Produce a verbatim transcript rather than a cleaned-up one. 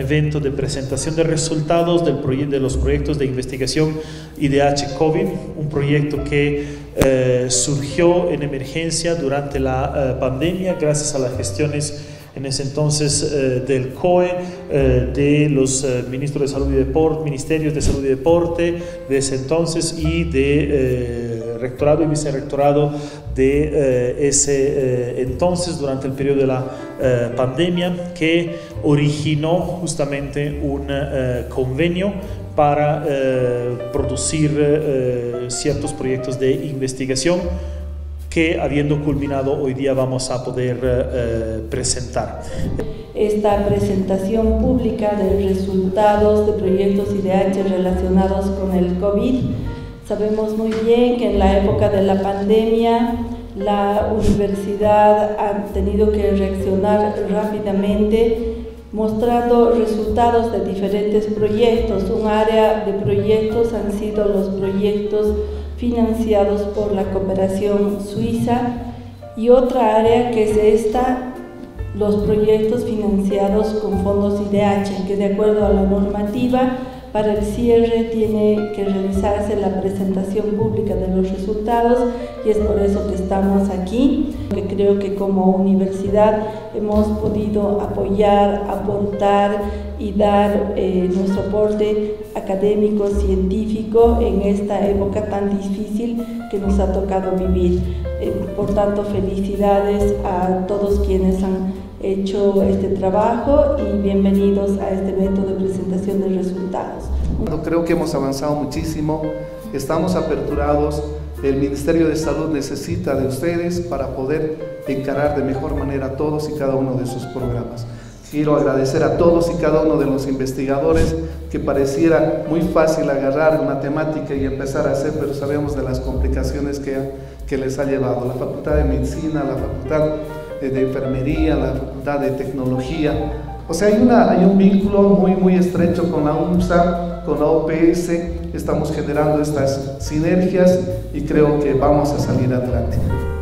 evento de presentación de resultados del de los proyectos de investigación I D H COVID, un proyecto que eh, surgió en emergencia durante la eh, pandemia gracias a las gestiones en ese entonces eh, del C O E, eh, de los eh, ministros de Salud y Deporte, Ministerios de Salud y Deporte de ese entonces y de eh, rectorado y vicerrectorado de eh, ese eh, entonces durante el periodo de la eh, pandemia, que originó justamente un eh, convenio para eh, producir eh, ciertos proyectos de investigación que, habiendo culminado, hoy día vamos a poder eh, presentar. Esta presentación pública de resultados de proyectos I D H relacionados con el COVID. Sabemos muy bien que en la época de la pandemia la universidad ha tenido que reaccionar rápidamente, mostrando resultados de diferentes proyectos. Un área de proyectos han sido los proyectos financiados por la cooperación suiza y otra área que es esta, los proyectos financiados con fondos I D H, que de acuerdo a la normativa para el cierre tiene que realizarse la presentación pública de los resultados, y es por eso que estamos aquí, que creo que como universidad hemos podido apoyar, aportar y dar eh, nuestro aporte académico, científico en esta época tan difícil que nos ha tocado vivir. Eh, por tanto, felicidades a todos quienes han hecho este trabajo y bienvenidos a este evento de presentación de resultados. Creo que hemos avanzado muchísimo, estamos aperturados, el Ministerio de Salud necesita de ustedes para poder encarar de mejor manera todos y cada uno de sus programas. Quiero agradecer a todos y cada uno de los investigadores, que pareciera muy fácil agarrar una temática y empezar a hacer, pero sabemos de las complicaciones que, que les ha llevado. La Facultad de Medicina, la Facultad de Enfermería, la Facultad de Tecnología. O sea, hay, una, hay un vínculo muy, muy estrecho con la UNSA, con la O P S. Estamos generando estas sinergias y creo que vamos a salir adelante.